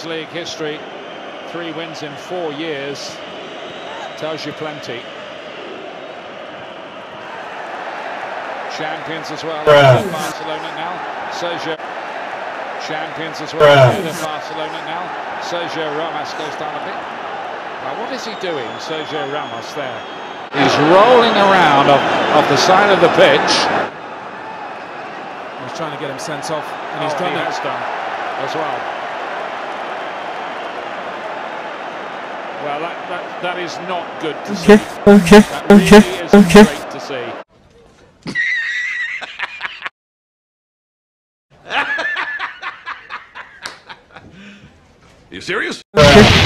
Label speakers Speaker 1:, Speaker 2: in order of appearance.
Speaker 1: League history, 3 wins in 4 years, tells you plenty. Champions as well. Barcelona now. Sergio. Champions as well. Barcelona now. Sergio Ramos goes down a bit. Now what is he doing, Sergio Ramos there? He's rolling around off the side of the pitch.
Speaker 2: He's trying to get him sent off, and he's done it.
Speaker 1: He has done as well. Well, that is not good to see. That really isn't great to see.
Speaker 3: You serious?